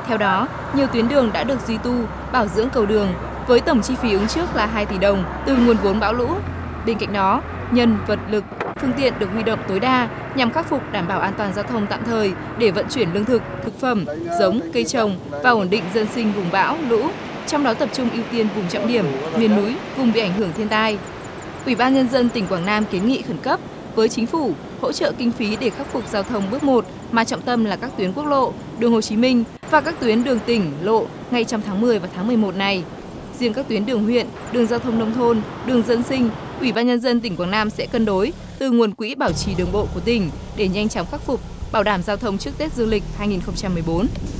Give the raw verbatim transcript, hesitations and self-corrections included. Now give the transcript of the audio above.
Theo đó, nhiều tuyến đường đã được duy tu, bảo dưỡng cầu đường với tổng chi phí ứng trước là hai tỷ đồng từ nguồn vốn bão lũ. Bên cạnh đó, nhân, vật lực, phương tiện được huy động tối đa nhằm khắc phục đảm bảo an toàn giao thông tạm thời để vận chuyển lương thực, thực phẩm, giống, cây trồng và ổn định dân sinh vùng bão, lũ, trong đó tập trung ưu tiên vùng trọng điểm, miền núi, vùng bị ảnh hưởng thiên tai. Ủy ban Nhân dân tỉnh Quảng Nam kiến nghị khẩn cấp với Chính phủ hỗ trợ kinh phí để khắc phục giao thông bước một, mà trọng tâm là các tuyến quốc lộ, đường Hồ Chí Minh và các tuyến đường tỉnh, lộ ngay trong tháng mười và tháng mười một này. Riêng các tuyến đường huyện, đường giao thông nông thôn, đường dân sinh, Ủy ban Nhân dân tỉnh Quảng Nam sẽ cân đối từ nguồn quỹ bảo trì đường bộ của tỉnh để nhanh chóng khắc phục, bảo đảm giao thông trước Tết Dương lịch hai nghìn không trăm mười bốn.